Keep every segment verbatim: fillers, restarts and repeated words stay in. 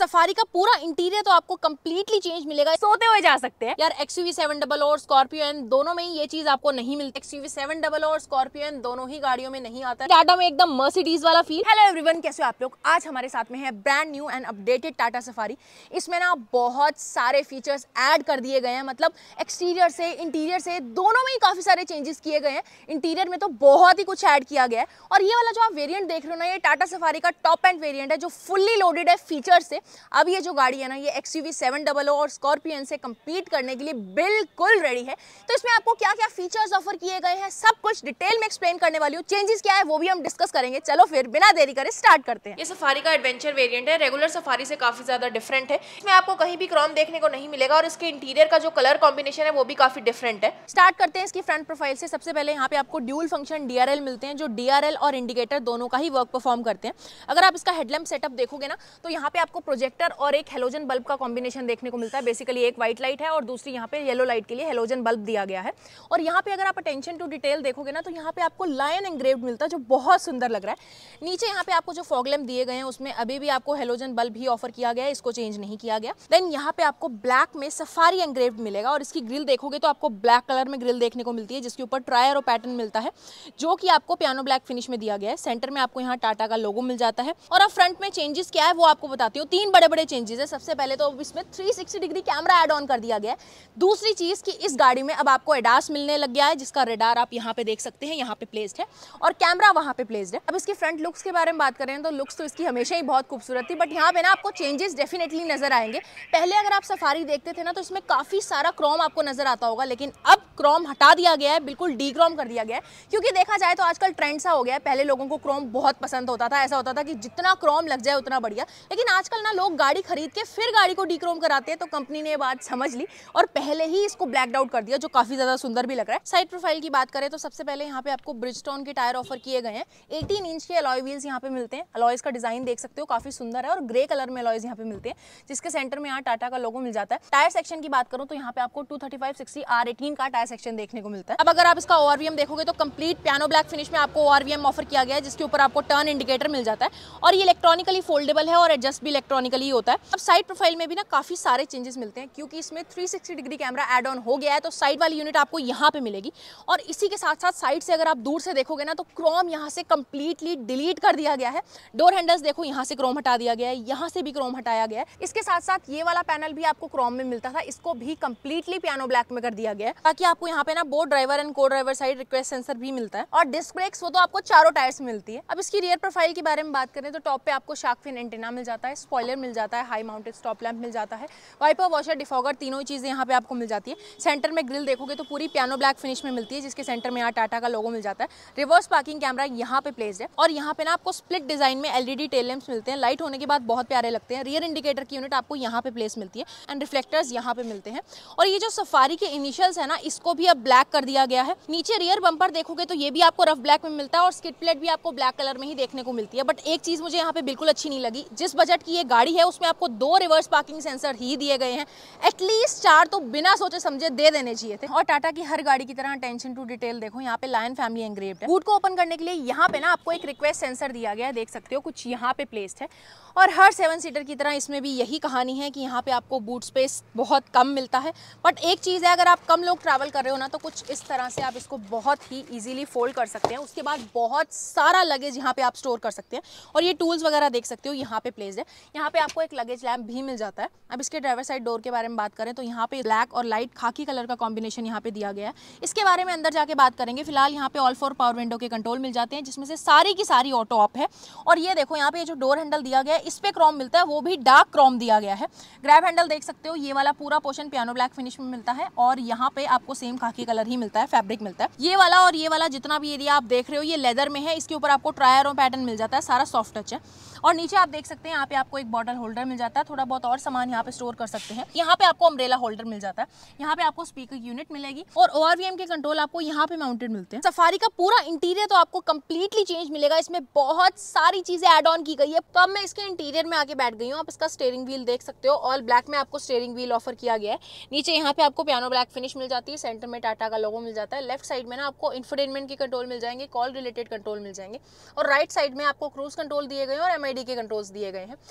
Safari का पूरा interior तो आपको कंप्लीटली चेंज मिलेगा, सोते हुए जा सकते हैं यार। एक्सयूवी सेवन डबल ओ और स्कॉर्पियो एन दोनों में ही ये चीज आपको नहीं मिलती। एक्सयूवी सेवन डबल ओ और स्कॉर्पियो एन दोनों ही गाड़ियों में नहीं आता है। टाटा में एकदम मर्सिडीज वाला फील। हेलो एवरीवन, कैसे हो आप लोग? आज हमारे साथ में है brand new and updated Tata Safari. इसमें ना बहुत सारे फीचर्स ऐड कर दिए गए हैं, मतलब एक्सटीरियर से इंटीरियर से दोनों में ही काफी सारे चेंजेस किए गए हैं। इंटीरियर में तो बहुत ही कुछ ऐड किया गया है। और ये वाला जो आप वेरिएंट देख रहे हो ना, ये टाटा सफारी का टॉप एंड वेरिएंट है जो फुल्ली लोडेड है फीचर से। अब ये जो गाड़ी है ना, ये एक्सयूवी सेवन डबल ओ और स्कॉर्पियो एन से कंपीट करने के लिए बिल्कुल रेडी है। तो इसमें आपको क्या क्या फीचर्स ऑफर किए गए हैं, सब कुछ डिटेल में एक्सप्लेन करने वाली हूँ। चेंजेस क्या है वो भी हम डिस्कस करेंगे। चलो फिर बिना देरी करे स्टार्ट करते हैं। ये सफारी का एडवेंचर वेरिएंट है, रेगुलर सफारी से काफी ज्यादा डिफरेंट है। इसमें आपको कहीं भी क्रोम देखने को नहीं मिलेगा और इसके इंटीरियर का जो कलर कॉम्बिनेशन है वो भी काफी डिफरेंट है। स्टार्ट करते हैं इसकी फ्रंट प्रोफाइल से। सबसे पहले यहाँ पे आपको dual function D R L मिलते हैं, जो डी आर एल और इंडिकेटर दोनों का ही वर्क परफॉर्म करते हैं। अगर आप इसका हेडलैम्प सेटअप देखोगे ना, तो यहाँ पे आपको प्रोजेक्टर और एक हेलोजन बल्ब का कॉम्बिनेशन देखने को मिलता है। बेसिकली एक व्हाइट लाइट है और दूसरी यहाँ पे येलो लाइट के लिए हेलोजन बल्ब दिया गया है। और यहाँ पे अगर आप अटेंशन टू डिटेल देखोगे ना, तो यहाँ पे आपको लायन एंग्रेव्ड मिलता है जो बहुत सुंदर लग रहा है। नीचे यहाँ पे आपको जो फॉग लैम्प दिए गए हैं उसमें अभी भी आपको हेलोजन बल्ब ही ऑफर किया गया है, इसको चेंज नहीं किया गया। देन यहाँ पे आपको ब्लैक में सफारी एंग्रेव्ड मिलेगा और इसकी ग्रिल देखोगे तो आपको ब्लैक कलर में ग्रिल देखने को मिलती है, जिसके ऊपर ट्राई एरो पैटर्न मिलता है जो कि आपको पियानो ब्लैक फिनिश में दिया गया है। सेंटर में आपको यहाँ टाटा का लोगो मिल जाता है। और अब फ्रंट में चेंजेस क्या है वो आपको बताती हूँ। तीन बड़े बड़े चेंजेस है। सबसे पहले तो इसमें three sixty degree camera add on कर दिया गया है। दूसरी चीज कि इस गाड़ी में अब आपको एडास मिलने लग गया है, जिसका रेडार आप यहाँ पे देख सकते हैं, यहाँ पे प्लेस्ड है और कैमरा वहाँ पे प्लेस्ड है। अब इसकी फ्रंट लुक्स के बारे में बात करें तो लुक्स तो इसकी हमेशा ही बहुत खूबसूरत थी, बट यहाँ पे ना आपको चेंजेस डेफिनेटली नजर आएंगे। पहले अगर आप सफारी देखते थे ना, तो इसमें काफी सारा क्रोम आपको नजर आता होगा, लेकिन अब क्रोम हटा दिया गया है, बिल्कुल डी क्रोम कर दिया गया है। क्योंकि देखा जाए तो आजकल ट्रेंड सा हो गया है। पहले लोगों को क्रोम बहुत पसंद होता था, ऐसा होता था कि जितना क्रोम लग जाए उतना बढ़िया। लेकिन आजकल ना लोग गाड़ी खरीद के फिर गाड़ी को डी क्रोम कराते हैं, तो कंपनी ने ये बात समझ ली और पहले ही इसको ब्लैकड आउट कर दिया, जो काफी ज्यादा सुंदर भी लग रहा है। साइड प्रोफाइल की बात करें तो सबसे पहले यहाँ पे आपको ब्रिजस्टोन के टायर ऑफर किए गए हैं। अठारह इंच के अलॉय व्हील्स यहाँ पे मिलते हैं। अलॉयज का डिजाइन देख सकते हो, काफी सुंदर है और ग्रे कलर में अलॉयज यहाँ पे मिलते हैं, जिसके सेंटर में यहाँ टाटा का लोगो मिल जाता है। टायर सेक्शन की बात करूं तो यहाँ पे आपको two thirty five sixty R eighteen का टायर सेक्शन देखने को मिलता है। अब अगर आप इसका ओ आर वी एम देखोगे तो कंप्लीट पियानो ब्लैक फिनिश में आपको O R V M offer किया गया है, जिसके ऊपर आपको टर्न इंडिकेटर मिल जाता है और ये इलेक्ट्रॉनिकली फोल्डेबल है और एडजस्ट भी इलेक्ट्रॉनिकली होता है। अब साइड प्रोफाइल में भी ना काफी सारे चेंजेस मिलते हैं, क्योंकि इसमें three sixty degree camera add on हो गया है, तो साइड वाली यूनिट आपको यहाँ पे मिलेगी। और इसी के साथ साथ साइड से अगर आप दूर से देखोगे ना, तो क्रोम यहाँ से कंप्लीटली डिलीट कर दिया गया है। डोर हैंडल्स देखो, यहाँ से क्रोम हटा दिया गया है, यहाँ से भी क्रोम हटाया गया है। इसके साथ साथ ये वाला पैनल भी आपको क्रोम में मिलता था, इसको भी कंप्लीटली पियानो ब्लैक में कर दिया गया है, ताकि आपको यहाँ पे ना both driver and co driver side request sensor भी मिलता है। और डिस्क ब्रेक्स वो तो आपको चारों टायर्स में मिलती है। अब इसकी रियर प्रोफाइल के बारे में बात करें तो टॉप पे आपको शार्क फिन एंटेना मिल जाता है, स्पॉइलर मिल जाता है, हाई माउंटेड स्टॉप लैंप मिल जाता है, वाइपर, वॉशर, डिफॉगर, तीनों ही चीजें यहाँ पे आपको मिल जाती है। सेंटर में ग्रिल देखोगे तो पूरी पियानो ब्लैक फिनिश में मिलती है, जिसके सेंटर में यहाँ टाटा का लोगो मिल जाता है। रिवर्स पार्किंग कैमरा यहाँ पे प्लेस्ड है और यहाँ पे ना आपको स्प्लिट डिजाइन में एलईडी टेल लैंप्स मिलते हैं। लाइट होने के बाद बहुत प्यारे लगते हैं। रियर इंडिकेटर की यूनिट आपको यहाँ पे प्लेस मिलती है एंड रिफ्लेक्टर्स यहाँ पे मिलते हैं। और ये जो सफारी के इनिशियल्स है ना, इसको भी अब ब्लैक कर दिया गया है। नीचे रियर बम्पर देखोगे तो ये भी आपको रफ ब्लैक में मिलता है और स्किड प्लेट भी आपको ब्लैक कलर में ही देखने को मिलती है। बट एक चीज मुझे यहाँ पे बिल्कुल अच्छी नहीं लगी, जिस बजट की ये गाड़ी है उसमें आपको दो रिवर्स पार्किंग सेंसर ही दिए गए हैं। एटलीस्ट चार तो बिना सोचे समझे दे देने चाहिए थे। और टाटा की हर गाड़ी की तरह अटेंशन टू डिटेल देखो, यहाँ पे लायन फैमिली एंग्रेव्ड है। बूट को ओपन करने के लिए यहाँ पे ना आपको एक रिक्वेस्ट सेंसर दिया गया है, देख सकते हो, कुछ यहाँ पे प्लेस्ड है। और हर सेवन सीटर की तरह इसमें भी यही कहानी है कि यहाँ पे आपको बूट स्पेस बहुत कम मिलता है। बट एक चीज़ है, अगर आप कम लोग ट्रैवल कर रहे हो ना, तो कुछ इस तरह से आप इसको बहुत ही इजीली फोल्ड कर सकते हैं। उसके बाद बहुत सारा लगेज यहाँ पे आप स्टोर कर सकते हैं। और ये टूल्स वगैरह देख सकते हो, यहाँ पे प्लेस्ड है। यहाँ पे आपको एक लगेज लैम्प भी मिल जाता है। अब इसके ड्राइवर साइड डोर के बारे में बात करें तो यहाँ पे ब्लैक और लाइट खाकी कलर का कॉम्बिनेशन यहाँ पे दिया गया है। इसके बारे में अंदर जाके बात करेंगे। फिलहाल यहाँ पे ऑल फोर पावर विंडो के कंट्रोल मिल जाते हैं, जिसमें से सारी की सारी ऑटो ऑफ है। और ये देखो, यहाँ पे जो डोर हैंडल दिया गया है, इस पे क्रोम मिलता है, वो भी डार्क क्रोम दिया गया है। ग्रैब हैंडल देख सकते हो, ये वाला पूरा पोर्शन पियानो ब्लैक फिनिश में मिलता है और यहाँ पे आपको सेम खाकी कलर ही मिलता है, फैब्रिक मिलता है। ये वाला और ये वाला जितना भी एरिया आप देख रहे हो, ये लेदर में है। इसके ऊपर आपको ट्राई एरो पैटर्न मिल जाता है, सारा सॉफ्ट टच है। और नीचे आप देख सकते हैं, यहाँ पे आपको एक बॉटल होल्डर मिल जाता है, थोड़ा बहुत और सामान यहाँ पे स्टोर कर सकते हैं। यहाँ पे आपको अम्ब्रेला होल्डर मिल जाता है। यहाँ पे आपको स्पीकर यूनिट मिलेगी और ओ आर वी एम के कंट्रोल आपको यहाँ पे माउंटेड मिलते हैं। सफारी का पूरा इंटीरियर तो आपको कंप्लीटली चेंज मिलेगा। इसमें बहुत सारी चीजें ऐड ऑन की गई है। तो अब मैं इसके इंटीरियर में आके बैठ गई हूँ। आप इसका स्टीयरिंग व्हील देख सकते हो, ऑल ब्लैक में आपको स्टीयरिंग व्हील ऑफर किया गया है। नीचे यहाँ पे आपको पियानो ब्लैक फिनिश मिल जाती है, सेंटर में टाटा का लोगो मिल जाता है। लेफ्ट साइड में ना आपको इंफोटेनमेंट के कंट्रोल मिल जाएंगे, कॉल रिलेटेड कंट्रोल मिल जाएंगे और राइट साइड में आपको क्रूज कंट्रोल दिए गए हैं और एम आई डी के कंट्रोल्स दिए गए हैं। यहाँ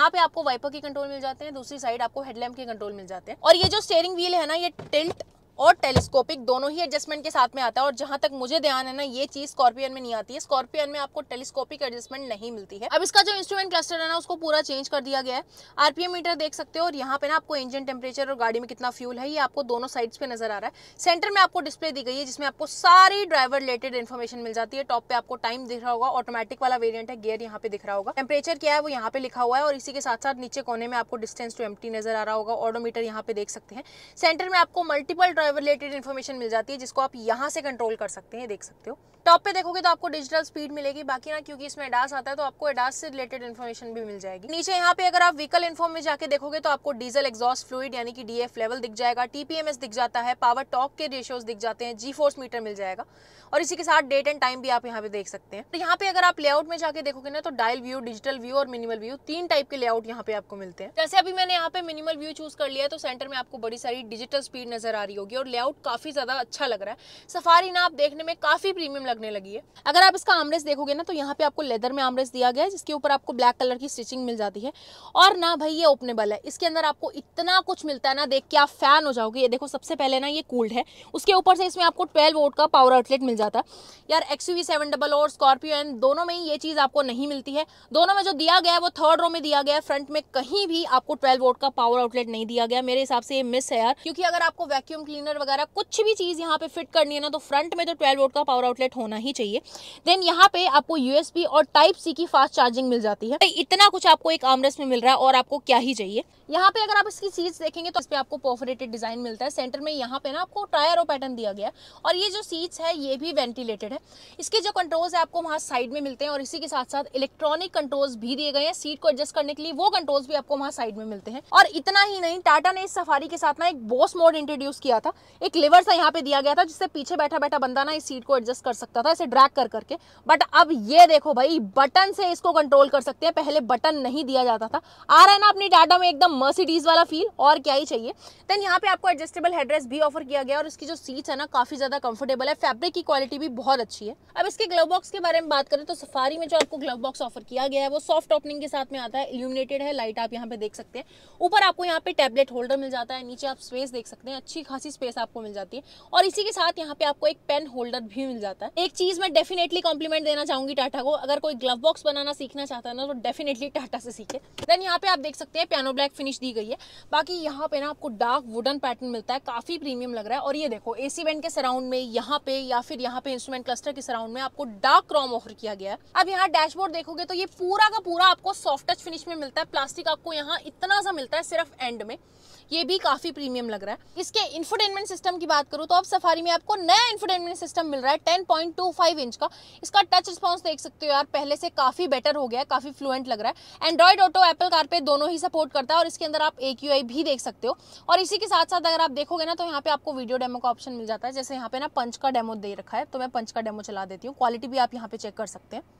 यहाँ पे आपको वाइपर के कंट्रोल मिल जाते हैं, दूसरी साइड आपको हेडलैम्प के कंट्रोल मिल जाते हैं। और ये जो स्टीयरिंग व्हील है ना, ये टिल्ट और टेलीस्कोपिक दोनों ही एडजस्टमेंट के साथ में आता है। और जहां तक मुझे ध्यान है ना, ये चीज स्कॉर्पियन में नहीं आती है। स्कॉर्पियन में आपको टेलीस्कोपिक एडजस्टमेंट नहीं मिलती है। अब इसका जो इंस्ट्रूमेंट क्लस्टर है ना, उसको पूरा चेंज कर दिया गया है। आरपीएम मीटर देख सकते हो, और यहाँ पे ना आपको इंजन टेम्परेचर और गाड़ी में कितना फ्यूल है ये आपको दोनों साइड्स पे नजर आ रहा है। सेंटर में आपको डिस्प्ले दी गई है जिसमें आपको सारी ड्राइवर रिलेटेड इन्फॉर्मेशन मिल जाती है। टॉप पे आपको टाइम दिख रहा होगा, ऑटोमेटिक वाला वेरियंट है, गियर यहाँ पे दिख रहा होगा, टेम्परेचर क्या है वो यहाँ पे लिखा हुआ है। और इसी के साथ साथ नीचे कोने में आपको डिस्टेंस टू एम्प्टी नजर आ रहा होगा, ऑडोमीटर यहाँ पे देख सकते हैं। सेंटर में आपको मल्टीपल ड्राइवर रिलेटेड इन्फॉर्मेशन मिल जाती है जिसको आप यहां से कंट्रोल कर सकते हैं, देख सकते हो। टॉप पे देखोगे तो आपको डिजिटल स्पीड मिलेगी, बाकी ना क्योंकि इसमें एडास आता है तो आपको एडास से रिलेटेड इन्फॉर्मेशन भी मिल जाएगी। नीचे यहाँ पे अगर आप व्हीकल इन्फो में जाके देखोगे तो आपको डीजल एग्जॉस्ट फ्लूइड यानी कि डीएफ लेवल दिख जाएगा, टीपीएमएस दिख जाता है, पावर टॉर्क के रेशियोज दिख जाते हैं, जी फोर्स मीटर मिल जाएगा, और इसी के साथ डेट एंड टाइम भी आप यहाँ पे देख सकते हैं। तो यहाँ पे अगर आप लेआउट में जाके देखोगे ना, तो डायल व्यू, डिजिटल व्यू और मिनिमल व्यू, तीन टाइप के लेआउट यहाँ पे आपको मिलते हैं। जैसे अभी मैंने यहाँ पे मिनिमल व्यू चूज कर लिया है, तो सेंटर में आपको बड़ी सारी डिजिटल स्पीड नजर आ रही होगी और लेआउट काफी ज्यादा अच्छा लग रहा है। सफारी ना आप देखने में काफी प्रीमियम लगने लगी है। अगर आप इसका आर्मरेस्ट देखोगे ना, तो यहाँ पे आपको लेदर में आर्मरेस्ट दिया गया है जिसके ऊपर आपको ब्लैक कलर की स्टिचिंग मिल जाती है। और ना भाई ये ओपनेबल है, इसके अंदर आपको इतना कुछ मिलता है ना, देख के आप फैन हो जाओगे। ये देखो, सबसे पहले ना ये कूल्ड है, उसके ऊपर से इसमें आपको ट्वेल्व वोल्ट का पावर आउटलेट मिल जाता है। यार एक्सयूवी सेवन डबल और स्कॉर्पियो एन दोनों में ही ये चीज आपको नहीं मिलती है। दोनों में जो दिया गया है वो थर्ड रो में दिया गया है, फ्रंट में कहीं भी आपको ट्वेल्व वोल्ट का पावर आउटलेट नहीं दिया गया। मेरे हिसाब से ये मिस है यार, क्योंकि अगर आपको वैक्यूम क्लीनर वगैरह कुछ भी चीज यहाँ पे फिट करनी है ना, तो फ्रंट में तो ट्वेल्व वोल्ट का पावर आउटलेट होना ही चाहिए। देन यहाँ पे आपको यूएसबी और टाइप सी की फास्ट चार्जिंग मिल जाती है। इतना कुछ आपको एक आर्मरेस्ट में मिल रहा है और आपको क्या ही चाहिए। यहाँ पे अगर आप इसकी सीट्स देखेंगे तो इस पे आपको परफोरेटेड डिजाइन मिलता है। सेंटर में यहाँ पे ना आपको टायरो पैटर्न दिया गया है, और ये जो सीट्स है ये भी वेंटिलेटेड है। इसके जो कंट्रोल्स है आपको वहाँ साइड में मिलते हैं, और इसी के साथ साथ इलेक्ट्रॉनिक कंट्रोल्स भी दिए गए हैं सीट को एडजस्ट करने के लिए, वो कंट्रोल्स भी आपको वहाँ साइड में मिलते हैं। और इतना ही नहीं, टाटा ने इस सफारी के साथ ना एक बॉस मोड इंट्रोड्यूस किया था। एक लिवर सा यहाँ पे दिया गया था जिससे पीछे बैठा बैठा बंदा ना इस सीट को एडजस्ट कर सकता था, इसे ड्रैग कर करके। बट अब ये देखो भाई, बटन से इसको कंट्रोल कर सकते हैं, पहले बटन नहीं दिया जाता था। आ रहा है ना अपनी टाटा में एकदम मर्सिडीज वाला फील, और क्या ही चाहिए। देन यहाँ पे आपको एडजस्टेबल हेडरेस्ट भी ऑफर किया गया, और इसकी जो सीट्स है ना काफी ज्यादा कंफर्टेबल है, फैब्रिक की क्वालिटी भी बहुत अच्छी है। अब इसके ग्लव बॉक्स के बारे में बात करें तो सफारी में जो आपको ग्लव बॉक्स ऑफर किया गया है वो सॉफ्ट ओपनिंग के साथ में आता है, इल्यूमिनेटेड है, लाइट आप यहाँ पे देख सकते हैं। ऊपर आपको यहाँ पे टैबलेट होल्डर मिल जाता है, नीचे आप स्पेस देख सकते हैं, अच्छी खासी स्पेस आपको मिल जाती है। और इसी के साथ यहाँ पे आपको एक पेन होल्डर भी मिल जाता है। एक चीज मैं डेफिनेटली कॉम्प्लीमेंट देना चाहूंगी टाटा को, अगर कोई ग्लव बॉक्स बनाना सीखना चाहता है ना, तो डेफिनेटली टाटा से सीखे। देन यहाँ पे आप देख सकते हैं पियानो ब्लैक फिनिश दी गई है। बाकी यहाँ पे ना आपको डार्क वुडन पैटर्न मिलता है, काफी प्रीमियम लग रहा है। और ये देखो, एसी वेंट के सराउंड में यहाँ पे या फिर यहाँ पे इंस्ट्रूमेंट क्लस्टर के सराउंड में आपको डार्क क्रोम ऑफर किया गया है। अब यहाँ डैशबोर्ड देखोगे तो ये पूरा का पूरा आपको सॉफ्ट टच फिनिश में मिलता है। प्लास्टिक आपको यहाँ इतना सा मिलता है सिर्फ एंड में, ये भी काफी प्रीमियम लग रहा है। इसके इंफोटेनमेंट सिस्टम की बात करूं तो अब सफारी में आपको नया इंफोटेनमेंट सिस्टम मिल रहा है ten point two five inch का। इसका टच रिस्पांस देख सकते हो यार, पहले से काफी बेटर हो गया है, काफी फ्लुएंट लग रहा है। एंड्रॉइड ऑटो, एप्पल कारप्ले दोनों ही सपोर्ट करता है, और इसके अंदर आप एक्यूआई भी देख सकते हो। और इसी के साथ साथ अगर आप देखोगे ना, तो यहाँ पे आपको वीडियो डेमो का ऑप्शन मिल जाता है। जैसे यहाँ पे ना पंच का डेमो दे रखा है, तो मैं पंच का डेमो चला देती हूँ, क्वालिटी भी आप यहाँ पे चेक कर सकते हैं।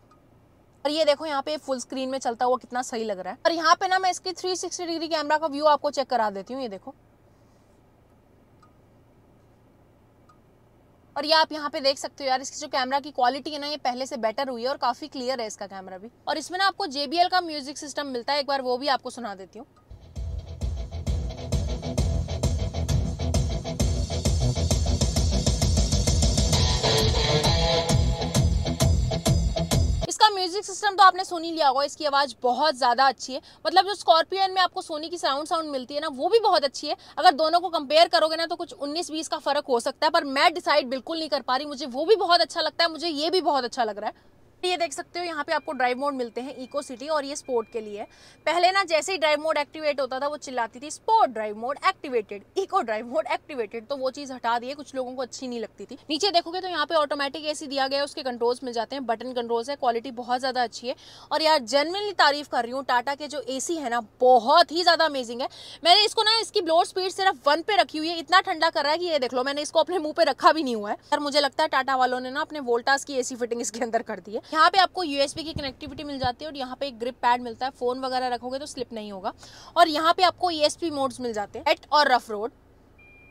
और ये देखो यहाँ पे फुल स्क्रीन में चलता हुआ कितना सही लग रहा है। और यहाँ पे ना मैं इसकी थ्री सिक्सटी डिग्री कैमरा का व्यू आपको चेक करा देती हूँ, ये देखो। और ये आप यहाँ पे देख सकते हो यार, इसकी जो कैमरा की क्वालिटी है ना, ये पहले से बेटर हुई है और काफी क्लियर है इसका कैमरा भी। और इसमें ना आपको जेबीएल का म्यूजिक सिस्टम मिलता है, एक बार वो भी आपको सुना देती हूँ। म्यूजिक सिस्टम तो आपने सुन ही लिया होगा, इसकी आवाज बहुत ज्यादा अच्छी है। मतलब जो स्कॉर्पियो एन में आपको सोनी की साउंड साउंड मिलती है ना, वो भी बहुत अच्छी है। अगर दोनों को कंपेयर करोगे ना, तो कुछ उन्नीस बीस का फर्क हो सकता है, पर मैं डिसाइड बिल्कुल नहीं कर पा रही। मुझे वो भी बहुत अच्छा लगता है, मुझे ये भी बहुत अच्छा लग रहा है। ये देख सकते हो यहाँ पे आपको ड्राइव मोड मिलते हैं, इको सिटी, और ये स्पोर्ट के लिए। पहले ना जैसे ही ड्राइव मोड एक्टिवेट होता था वो चिल्लाती थी sport drive mode activated, eco drive mode activated, तो वो चीज हटा दी है, कुछ लोगों को अच्छी नहीं लगती थी। नीचे देखोगे तो यहाँ पे ऑटोमेटिक एसी दिया गया है, उसके कंट्रोल्स मिल जाते हैं, बटन कंट्रोल्स है, क्वालिटी बहुत ज्यादा अच्छी है। और यार जेन्युइनली तारीफ कर रही हूँ, टाटा के जो एसी है ना बहुत ही ज्यादा अमेजिंग है। मैंने इसको ना इसकी ब्लोअर स्पीड सिर्फ वन पे रखी हुई है, इतना ठंडा कर रहा है कि ये देख लो, मैंने इसको अपने मुंह पे रखा भी नहीं हुआ है। यार मुझे लगता है टाटा वालों ने ना अपने वोल्टास की एसी फिटिंग इसके अंदर कर दी है। यहाँ पे आपको यूएसबी की कनेक्टिविटी मिल जाती है, और यहाँ पे एक ग्रिप पैड मिलता है, फोन वगैरह रखोगे तो स्लिप नहीं होगा। और यहाँ पे आपको ईएसपी मोड्स मिल जाते हैं, एट और रफ रोड।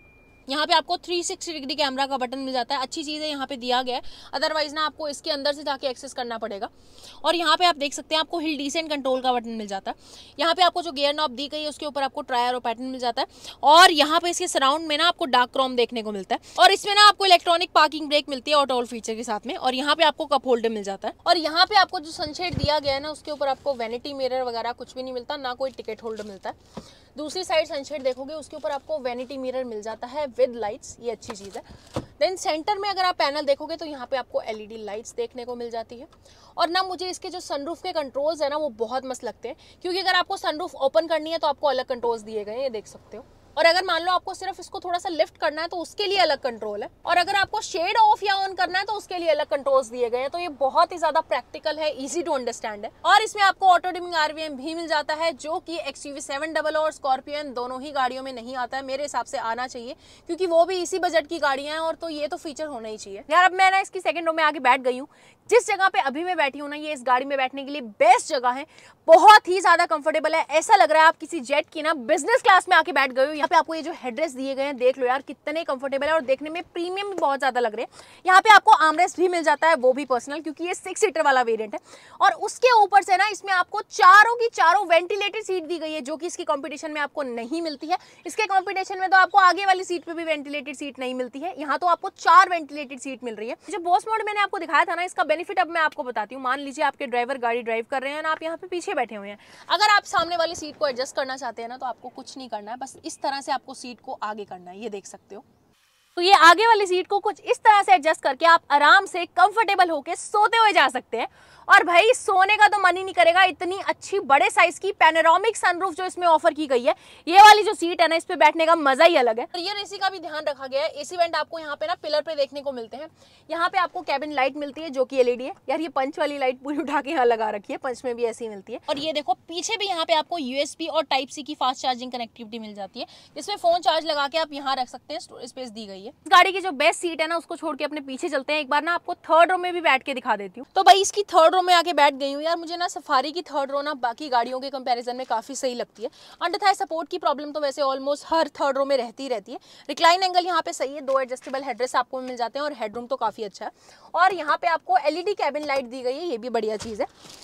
यहाँ पे आपको थ्री सिक्सटी डिग्री कैमरा का बटन मिल जाता है, अच्छी चीज़ है यहाँ पे दिया गया है, अदरवाइज ना आपको इसके अंदर से जाके एक्सेस करना पड़ेगा। और यहाँ पे आप देख सकते हैं आपको हिल डिसेंट कंट्रोल का बटन मिल जाता है। यहाँ पे आपको जो गियर नॉब दी गई है उसके ऊपर आपको ट्राई एरो पैटर्न मिल जाता है, और यहाँ पे इसके सराउंड में ना आपको डार्क क्रोम देखने को मिलता है, और इसमें ना आपको इलेक्ट्रॉनिक पार्किंग ब्रेक मिलती है ऑटो होल्ड फीचर के साथ में, और यहाँ पे आपको कप होल्डर मिल जाता है। और यहाँ पे आपको जो सनशेड दिया गया है ना उसके ऊपर आपको वैनिटी मिरर वगैरह कुछ भी नहीं मिलता, ना कोई टिकट होल्डर मिलता है। दूसरी साइड सनशेड देखोगे उसके ऊपर आपको वैनिटी मिरर मिल जाता है विद लाइट्स, ये अच्छी चीज़ है। देन सेंटर में अगर आप पैनल देखोगे तो यहाँ पे आपको एलईडी लाइट्स देखने को मिल जाती है। और ना मुझे इसके जो सनरूफ के कंट्रोल्स है ना वो बहुत मस्त लगते हैं, क्योंकि अगर आपको सनरूफ ओपन करनी है तो आपको अलग कंट्रोल्स दिए गए हैं, ये देख सकते हो। और अगर मान लो आपको सिर्फ इसको थोड़ा सा लिफ्ट करना है तो उसके लिए अलग कंट्रोल है, और अगर आपको शेड ऑफ या ऑन करना है तो उसके लिए अलग कंट्रोल्स दिए गए हैं। तो ये बहुत ही ज्यादा प्रैक्टिकल है, इजी टू अंडरस्टैंड है। और इसमें आपको ऑटो डिमिंग आरवीएम भी मिल जाता है, जो कि एक्सयूवी सेवन डबल और स्कॉर्पियो एन दोनों ही गाड़ियों में नहीं आता है। मेरे हिसाब से आना चाहिए, क्योंकि वो भी इसी बजट की गाड़ियां हैं, और तो ये तो फीचर होना ही चाहिए यार। अब मैं ना इसकी सेकंड रो में आके बैठ गई हूँ, जिस जगह पे अभी मैं बैठी हूँ ना ये इस गाड़ी में बैठने के लिए बेस्ट जगह है, बहुत ही ज्यादा कंफर्टेबल है। ऐसा लग रहा है आप किसी जेट की ना बिजनेस क्लास में आके बैठ गए हो। यहाँ पे आपको ये जो हेडरेस्ट दिए गए हैं देख लो यार कितने कंफर्टेबल है, और देखने में प्रीमियम भी बहुत ज्यादा लग रहे हैं। यहाँ पे आपको आर्मरेस्ट भी मिल जाता है, वो भी पर्सनल, क्योंकि ये सिक्स सीटर वाला वेरिएंट है। और उसके ऊपर से ना इसमें आपको चारों की चारों वेंटिलेटेड सीट दी गई है, जो कि इसकी कॉम्पिटिशन में आपको नहीं मिलती है। इसके कॉम्पिटिशन में तो आपको आगे वाली सीट पे भी वेंटिलेटेड सीट नहीं मिलती है, यहाँ तो आपको चार वेंटिलेटेड सीट मिल रही है। जो बॉस मोड मैंने आपको दिखाया था ना, इसका बेनिफिट अब मैं आपको बताती हूँ। मान लीजिए आपके ड्राइवर गाड़ी ड्राइव कर रहे हैं और आप यहाँ पे पीछे बैठे हुए हैं, अगर आप सामने वाली सीट को एडजस्ट करना चाहते हैं ना तो आपको कुछ नहीं करना है, बस इस तरह से आपको सीट को आगे करना है, ये देख सकते हो। तो ये आगे वाली सीट को कुछ इस तरह से एडजस्ट करके आप आराम से कंफर्टेबल होके सोते हुए जा सकते हैं। और भाई सोने का तो मन ही नहीं करेगा, इतनी अच्छी बड़े साइज की पैनोरामिक सनरूफ जो इसमें ऑफर की गई है। ये वाली जो सीट है ना इस पे बैठने का मजा ही अलग है। रियर एसी का भी ध्यान रखा गया है। एसी वेंट आपको यहाँ पे ना पिलर पे देखने को मिलते हैं। यहाँ पे आपको कैबिन लाइट मिलती है जो कि एलईडी है। यार ये पंच वाली लाइट पूरी उठा के यहाँ लगा रखी है, पंच में भी ऐसी मिलती है। और ये देखो पीछे भी यहाँ पे आपको यूएसबी और टाइप सी की फास्ट चार्जिंग कनेक्टिविटी मिल जाती है, जिसमें फोन चार्ज लगा के आप यहाँ रख सकते हैं, स्टोरेज स्पेस दी गई है। इस गाड़ी की जो बेस्ट सीट है ना उसको छोड़ के अपने पीछे चलते हैं। एक बार ना आपको थर्ड रो में भी बैठ के दिखा देती हूँ। तो भाई इसकी थर्ड रो में आके बैठ गई हूँ। यार मुझे ना सफारी की थर्ड रो ना बाकी गाड़ियों के कंपैरिजन में काफी सही लगती है। अंडरथाई सपोर्ट की प्रॉब्लम तो वैसे ऑलमोस्ट हर थर्ड रो में रहती ही रहती है। रिक्लाइन एंगल यहाँ पे सही है, दो एडजस्टेबल हेडरेस्ट आपको मिल जाते हैं, और हेडरूम तो काफी अच्छा है। और यहाँ पे आपको एलईडी कैबिन लाइट दी गई है, ये भी बढ़िया चीज है।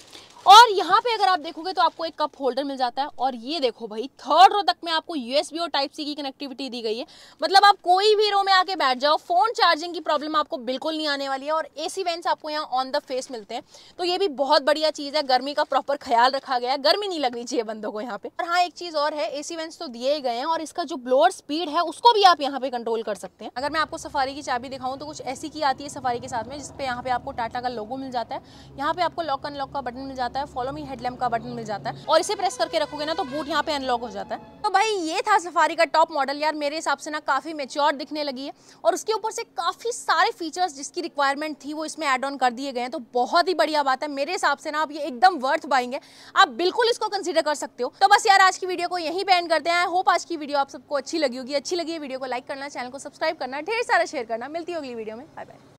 और यहाँ पे अगर आप देखोगे तो आपको एक कप होल्डर मिल जाता है। और ये देखो भाई थर्ड रो तक में आपको यूएसबी और टाइप सी की कनेक्टिविटी दी गई है, मतलब आप कोई भी रो में आके बैठ जाओ, फोन चार्जिंग की प्रॉब्लम आपको बिल्कुल नहीं आने वाली है। और एसी वेंट्स आपको यहाँ ऑन द फेस मिलते हैं, तो ये भी बहुत बढ़िया चीज है। गर्मी का प्रॉपर ख्याल रखा गया है, गर्मी नहीं लगनी चाहिए बंदों को यहाँ पे। और हाँ एक चीज और है, एसी वेंट्स तो दिए गए हैं और इसका जो ब्लोअर स्पीड है उसको भी आप यहाँ पे कंट्रोल कर सकते हैं। अगर मैं आपको सफारी की चाबी दिखाऊं तो कुछ ऐसी की आती है सफारी के साथ में, जिसपे यहाँ पे आपको टाटा का लोगो मिल जाता है। यहाँ पे आपको लॉक अनलॉक का बटन मिल जाता है, फॉलो मी हेडलैम्प का बटन मिल जाता है, और इसे प्रेस करके रखोगे ना तो बूट यहाँ पे अनलॉक हो जाता है। तो भाई ये था सफारी का टॉप मॉडल। यार मेरे हिसाब से ना काफी मैच्योर दिखने लगी है, और उसके ऊपर से काफी सारे फीचर्स जिसकी रिक्वायरमेंट थी वो इसमें ऐड ऑन कर दिए गए हैं, तो बहुत ही बढ़िया बात है। मेरे हिसाब से ना आप ये एकदम वर्थ बाइंग है, आप बिल्कुल इसको कंसीडर कर सकते हो। तो बस यार आज की वीडियो को यहीं पे एंड करते हैं। आई होप आज की वीडियो आप सबको अच्छी लगी होगी। अच्छी लगी है वीडियो को लाइक करना, चैनल को सब्सक्राइब करना, ढेर सारा शेयर करना। मिलती है अगली वीडियो में, बाय बाय।